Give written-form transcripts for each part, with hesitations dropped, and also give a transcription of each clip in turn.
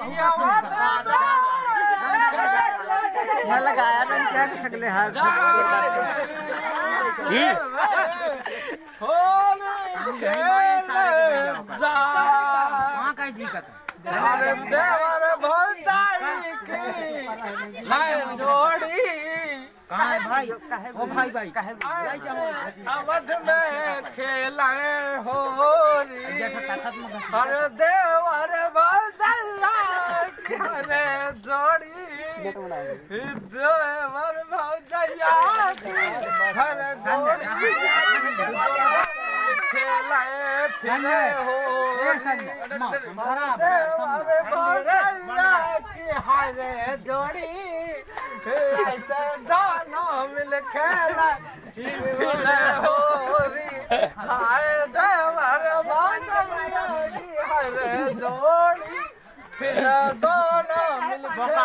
मैं लगाया ना क्या कर सकले हर वहाँ का जी का अरे देवर भौजाई की है जोड़ी कहाँ है भाई? ओ भाई भाई अवध में खेलाए हो हर देवर भौजैया करे जोड़ी देवर भौजैया हर जोड़ी खेलाए फिरे हो देवर भौजैया की हर जोड़ी दोनों मिल खेला फिरे हो हाय देवर भौजैया की हर जोड़ी फिर दोनों मिल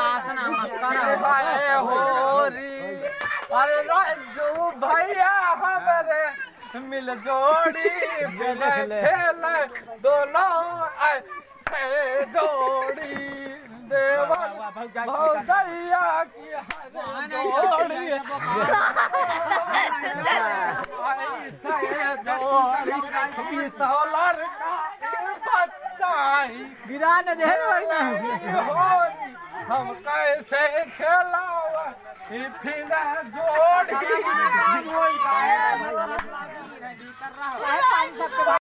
हाय हो अरे राजू भैया हमारे मिल जोड़ी मिल खेले दोनों ऐसे जोड़ी देवर भौजैया की जोड़ी ऐसे तोलर का बच्चा गिरा न दे हम कैसे खेलावा फिर जोड़ी